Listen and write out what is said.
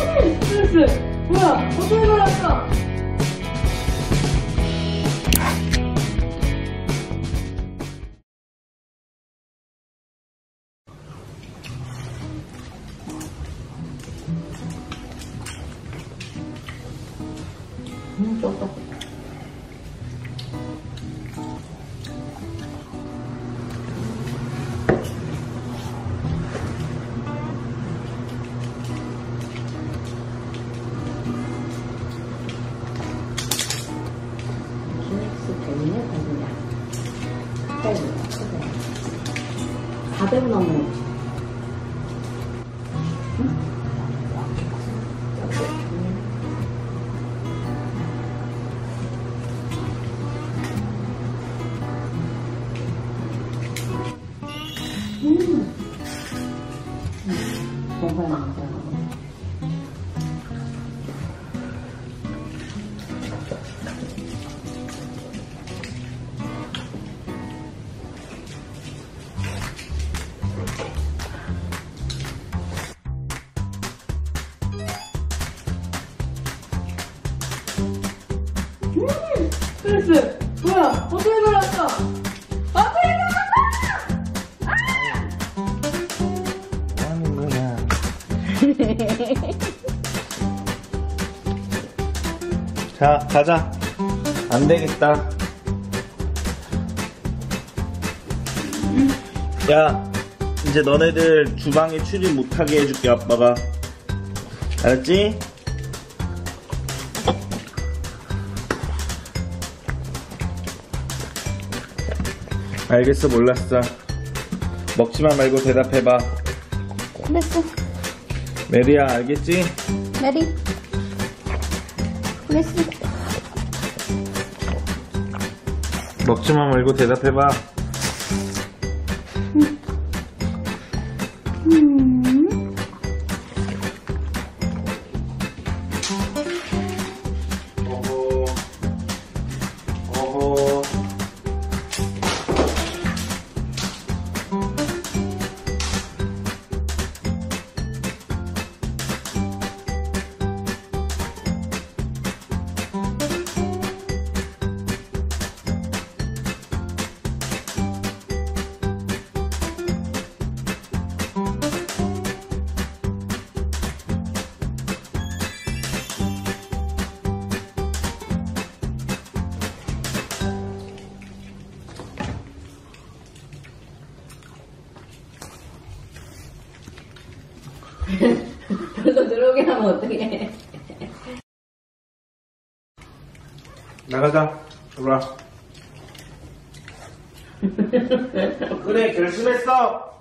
스트레스. 뭐야? 어떻게 걸었어? ጮ떡. 때문에 배우냐. 400원 넘는 거지. 응? 먹어야 먹어야. 스트레스. 뭐야? 어떻게 걸었어? 어떻게 걸었어? 뭐 하는 거야? 자, 가자. 안 되겠다. 야, 이제 너네들 주방에 출입 못하게 해줄게, 아빠가. 알았지? 알겠어, 몰랐어. 먹지만 말고 대답해봐. 그랬어. 메리야, 알겠지? 메리. 그랬어. 먹지만 말고 대답해봐. 어허. 어허. 벌써 들어오게 하면 어떡해. 나가자. 들어와. 그래, 결심했어.